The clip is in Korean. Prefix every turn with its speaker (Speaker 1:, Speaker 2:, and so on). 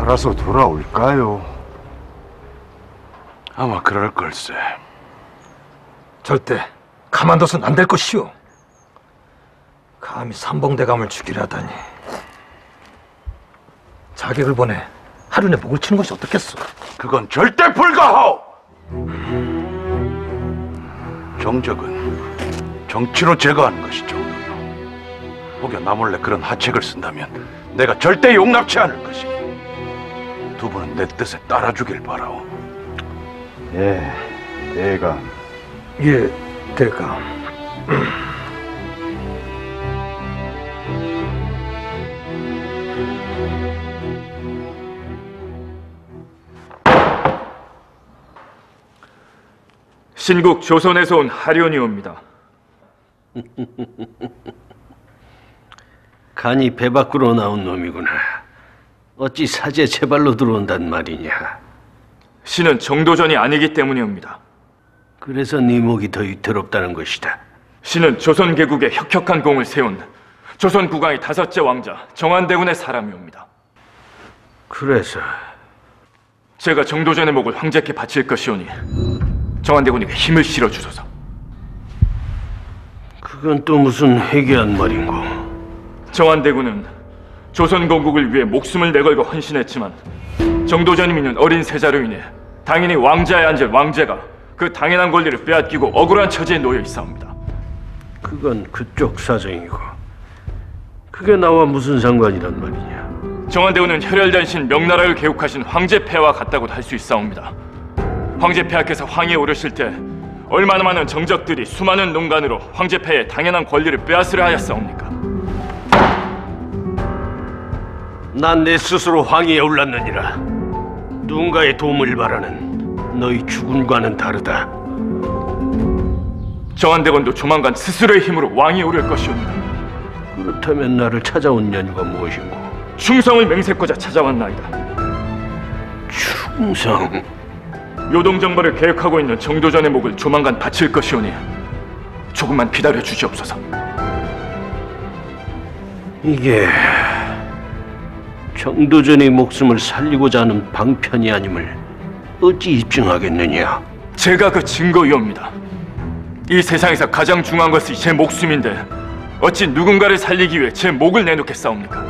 Speaker 1: 알아서 돌아올까요?
Speaker 2: 아마 그럴 걸세.
Speaker 3: 절대 가만둬선 안 될 것이오. 감히 삼봉대감을 죽이라다니. 자객을 보내 하륜에 목을 치는 것이 어떻겠소?
Speaker 2: 그건 절대 불가하오. 정적은 정치로 제거하는 것이 정도요. 혹여 나 몰래 그런 하책을 쓴다면 내가 절대 용납치 않을 것이니 두 분은 내 뜻에 따라주길 바라오.
Speaker 1: 예, 대감.
Speaker 3: 예, 대감.
Speaker 4: 신국 조선에서 온 하련이옵니다.
Speaker 5: 간이 배 밖으로 나온 놈이구나. 어찌 사제 제발로 들어온단 말이냐.
Speaker 4: 신은 정도전이 아니기 때문이옵니다.
Speaker 5: 그래서 네 목이 더 위태롭다는 것이다.
Speaker 4: 신은 조선 개국에 혁혁한 공을 세운 조선 국왕의 5째 왕자 정한대군의 사람이옵니다.
Speaker 5: 그래서
Speaker 4: 제가 정도전의 목을 황제께 바칠 것이오니 정한대군에게 힘을 실어주소서.
Speaker 5: 그건 또 무슨 회개한 말인고.
Speaker 4: 정한대군은 조선 건국을 위해 목숨을 내걸고 헌신했지만 정도전이 믿는 어린 세자로 인해 당연히 왕자에 앉을 왕제가 그 당연한 권리를 빼앗기고 억울한 처지에 놓여 있사옵니다.
Speaker 5: 그건 그쪽 사정이고 그게 나와 무슨 상관이란 말이냐.
Speaker 4: 정한대군은 혈혈단신 명나라를 개국하신 황제폐하와 같다고도 할 수 있사옵니다. 황제폐하께서 황위에 오르실 때 얼마나 많은 정적들이 수많은 농간으로 황제폐의 당연한 권리를 빼앗으려 하였사옵니까?
Speaker 5: 난 내 스스로 황위에 올랐느니라. 누군가의 도움을 바라는 너희 주군과는 다르다.
Speaker 4: 정한대군도 조만간 스스로의 힘으로 왕위에 오를 것이옵니다.
Speaker 5: 그렇다면 나를 찾아온 연유가 무엇인고?
Speaker 4: 충성을 맹세코자 찾아왔나이다.
Speaker 5: 충성?
Speaker 4: 요동정벌을 계획하고 있는 정도전의 목을 조만간 바칠 것이오니 조금만 기다려 주시옵소서.
Speaker 5: 이게 정도전의 목숨을 살리고자 하는 방편이 아님을 어찌 입증하겠느냐?
Speaker 4: 제가 그 증거이옵니다. 이 세상에서 가장 중요한 것이 제 목숨인데 어찌 누군가를 살리기 위해 제 목을 내놓겠사옵니까?